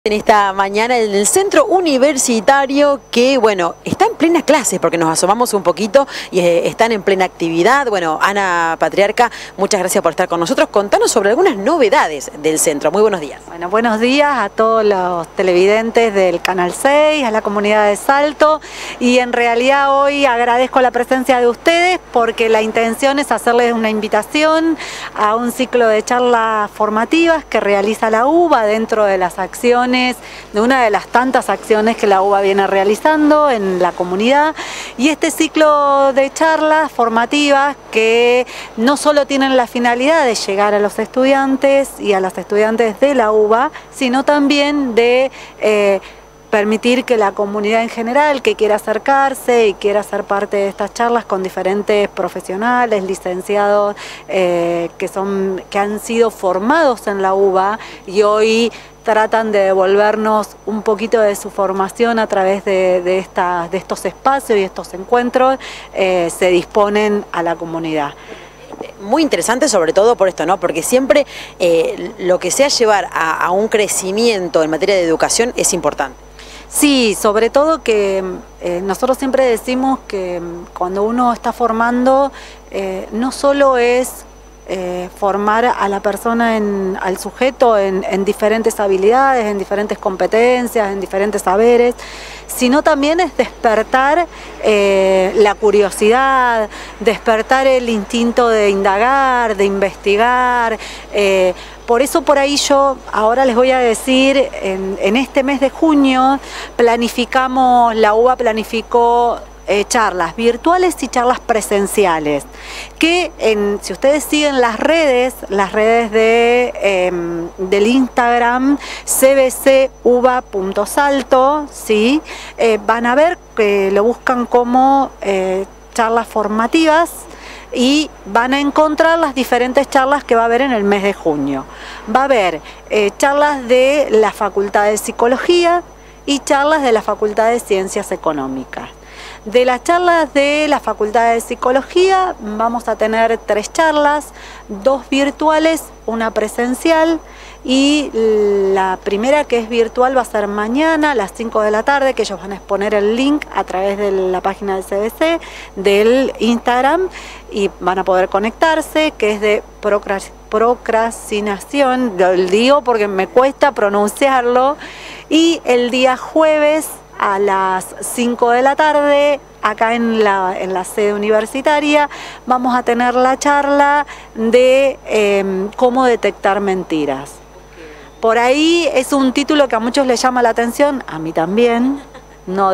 En esta mañana en el centro universitario que, bueno, está en plena clase porque nos asomamos un poquito y están en plena actividad. Bueno, Ana Patriarca, muchas gracias por estar con nosotros. Contanos sobre algunas novedades del centro. Muy buenos días. Bueno, buenos días a todos los televidentes del Canal 6, a la comunidad de Salto, y en realidad hoy agradezco la presencia de ustedes porque la intención es hacerles una invitación a un ciclo de charlas formativas que realiza la UBA dentro de las acciones de una de las tantas acciones que la UBA viene realizando en la comunidad, y este ciclo de charlas formativas que no solo tienen la finalidad de llegar a los estudiantes y a las estudiantes de la UBA, sino también de permitir que la comunidad en general que quiera acercarse y quiera ser parte de estas charlas con diferentes profesionales, licenciados que han sido formados en la UBA y hoy tratan de devolvernos un poquito de su formación a través de estos espacios y estos encuentros, se disponen a la comunidad. Muy interesante, sobre todo por esto, ¿no? Porque siempre lo que sea llevar a un crecimiento en materia de educación es importante. Sí, sobre todo que nosotros siempre decimos que cuando uno está formando, no solo es formar a la persona, al sujeto en diferentes habilidades, en diferentes competencias, en diferentes saberes, sino también es despertar la curiosidad, despertar el instinto de indagar, de investigar. Por eso por ahí yo ahora les voy a decir, en este mes de junio la UBA planificó charlas virtuales y charlas presenciales, que si ustedes siguen las redes del Instagram cbcuba.salto, ¿sí? Van a ver que lo buscan como charlas formativas y van a encontrar las diferentes charlas que va a haber en el mes de junio. Va a haber charlas de la Facultad de Psicología y charlas de la Facultad de Ciencias Económicas. De las charlas de la Facultad de Psicología vamos a tener 3 charlas, 2 virtuales, una presencial, y la primera, que es virtual, va a ser mañana a las 5 de la tarde, que ellos van a exponer el link a través de la página del CBC, del Instagram, y van a poder conectarse, que es de procrastinación, lo digo porque me cuesta pronunciarlo, y el día jueves a las 5 de la tarde, acá en la sede universitaria, vamos a tener la charla de cómo detectar mentiras. Por ahí es un título que a muchos les llama la atención, a mí también, no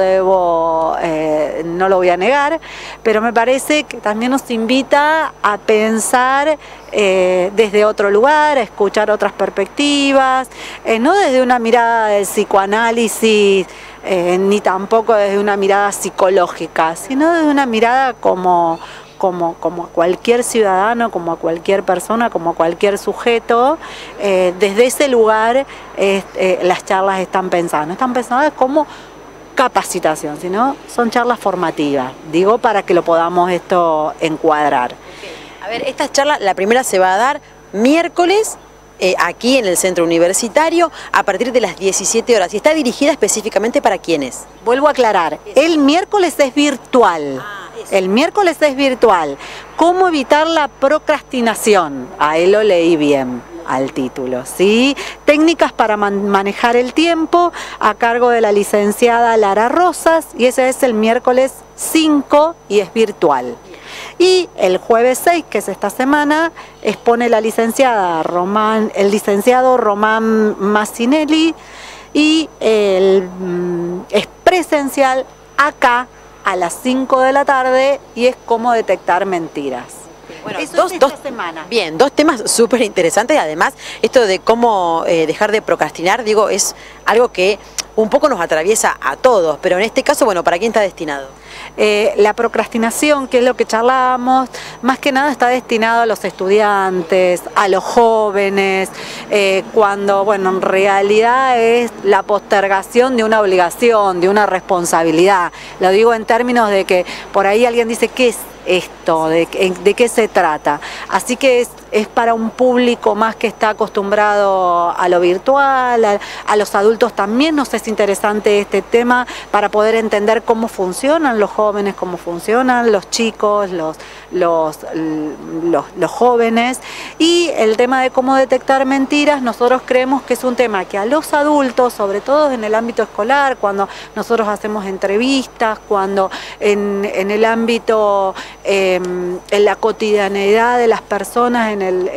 lo voy a negar, pero me parece que también nos invita a pensar desde otro lugar, a escuchar otras perspectivas, no desde una mirada del psicoanálisis, ni tampoco desde una mirada psicológica, sino desde una mirada como a cualquier ciudadano, como a cualquier persona, como a cualquier sujeto. Desde ese lugar las charlas están pensadas como capacitación, sino son charlas formativas, digo, para que lo podamos encuadrar. A ver, esta charla, la primera se va a dar miércoles, aquí en el centro universitario, a partir de las 17 horas. ¿Y está dirigida específicamente para quiénes? Vuelvo a aclarar, el miércoles es virtual. El miércoles es virtual. ¿Cómo evitar la procrastinación? Ahí lo leí bien al título, ¿sí? Técnicas para manejar el tiempo, a cargo de la licenciada Lara Rosas, y ese es el miércoles 5 y es virtual. Y el jueves 6, que es esta semana, expone el licenciado Román Massinelli, y es presencial acá a las 5 de la tarde, y es cómo detectar mentiras. Bueno, eso es esta semana. Bien, 2 temas súper interesantes. Además, esto de cómo dejar de procrastinar, digo, es algo que un poco nos atraviesa a todos, pero en este caso, bueno, ¿para quién está destinado? La procrastinación, que es lo que charlábamos, más que nada está destinado a los estudiantes, a los jóvenes, cuando, bueno, en realidad es la postergación de una obligación, de una responsabilidad. Lo digo en términos de que por ahí alguien dice, ¿qué es esto? ¿De qué se trata? Así que es para un público más que está acostumbrado a lo virtual, a los adultos también nos es interesante este tema para poder entender cómo funcionan los jóvenes, cómo funcionan los chicos, los jóvenes, y el tema de cómo detectar mentiras. Nosotros creemos que es un tema que a los adultos, sobre todo en el ámbito escolar, cuando nosotros hacemos entrevistas, cuando en el ámbito, en la cotidianeidad de las personas,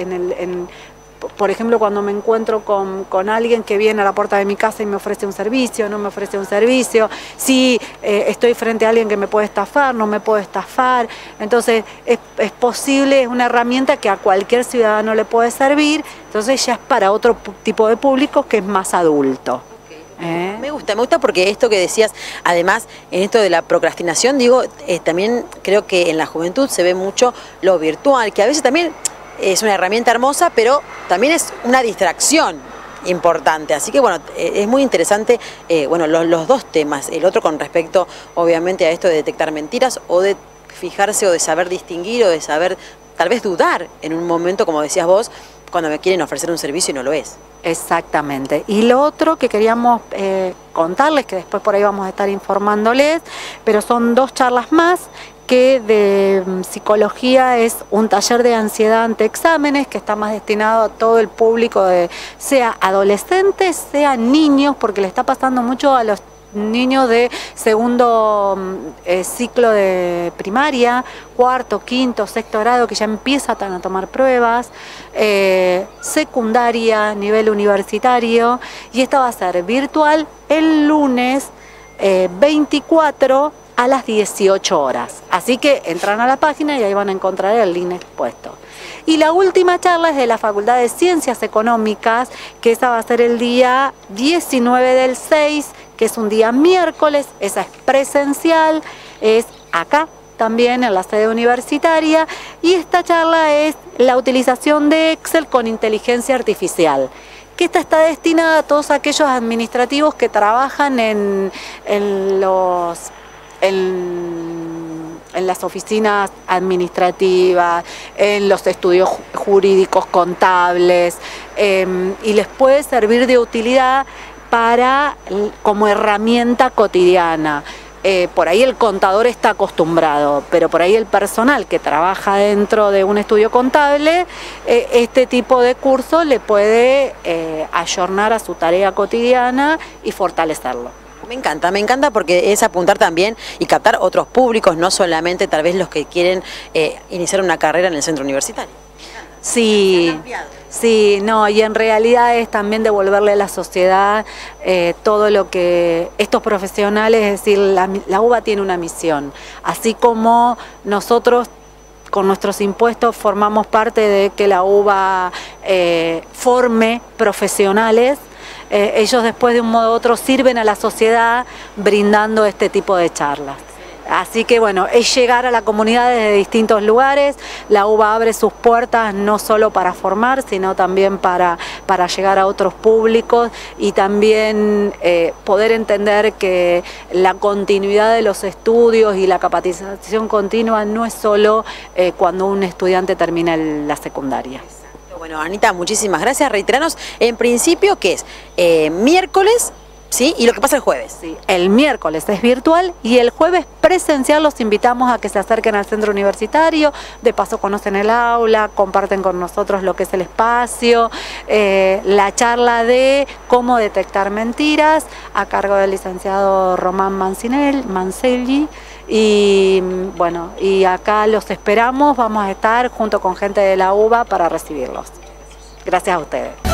por ejemplo, cuando me encuentro con alguien que viene a la puerta de mi casa y me ofrece un servicio, no me ofrece un servicio, si estoy frente a alguien que me puede estafar, no me puede estafar. Entonces es posible, es una herramienta que a cualquier ciudadano le puede servir, entonces ya es para otro tipo de público que es más adulto. Me gusta porque esto que decías, además, en esto de la procrastinación, digo, también creo que en la juventud se ve mucho lo virtual, que a veces también es una herramienta hermosa, pero también es una distracción importante. Así que bueno, es muy interesante, bueno, los dos temas. El otro con respecto, obviamente, a esto de detectar mentiras o de fijarse o de saber distinguir o de saber, tal vez dudar en un momento, como decías vos, cuando me quieren ofrecer un servicio y no lo es. Exactamente. Y lo otro que queríamos contarles, que después por ahí vamos a estar informándoles, pero son 2 charlas más, que de psicología es un taller de ansiedad ante exámenes, que está más destinado a todo el público, sea adolescentes, sea niños, porque le está pasando mucho a los niños de segundo ciclo de primaria, cuarto, quinto, sexto grado, que ya empiezan a tomar pruebas, secundaria, nivel universitario, y esta va a ser virtual el lunes 24 a las 18 horas. Así que entran a la página y ahí van a encontrar el link expuesto. Y la última charla es de la Facultad de Ciencias Económicas, que esa va a ser el día 19 del 6, que es un día miércoles, esa es presencial, es acá también en la sede universitaria, y esta charla es la utilización de Excel con inteligencia artificial, que esta está destinada a todos aquellos administrativos que trabajan en las oficinas administrativas, en los estudios jurídicos contables, y les puede servir de utilidad como herramienta cotidiana. Por ahí el contador está acostumbrado, pero por ahí el personal que trabaja dentro de un estudio contable, este tipo de curso le puede ayornar a su tarea cotidiana y fortalecerlo. Me encanta porque es apuntar también y captar otros públicos, no solamente tal vez los que quieren iniciar una carrera en el centro universitario. Sí, no, y en realidad es también devolverle a la sociedad todo lo que estos profesionales, es decir, la UBA tiene una misión, así como nosotros con nuestros impuestos formamos parte de que la UBA forme profesionales. Ellos después de un modo u otro sirven a la sociedad brindando este tipo de charlas. Así que bueno, es llegar a la comunidad desde distintos lugares. La UBA abre sus puertas no solo para formar, sino también para llegar a otros públicos y también poder entender que la continuidad de los estudios y la capacitación continua no es solo cuando un estudiante termina la secundaria. Bueno, Anita, muchísimas gracias. Reiteranos, en principio, ¿qué es? Miércoles, ¿sí? ¿Y lo que pasa el jueves? Sí, el miércoles es virtual y el jueves presencial. Los invitamos a que se acerquen al centro universitario, de paso conocen el aula, comparten con nosotros lo que es el espacio, la charla de cómo detectar mentiras a cargo del licenciado Román Mancelli. Y bueno, y acá los esperamos, vamos a estar junto con gente de la UBA para recibirlos. Gracias a ustedes.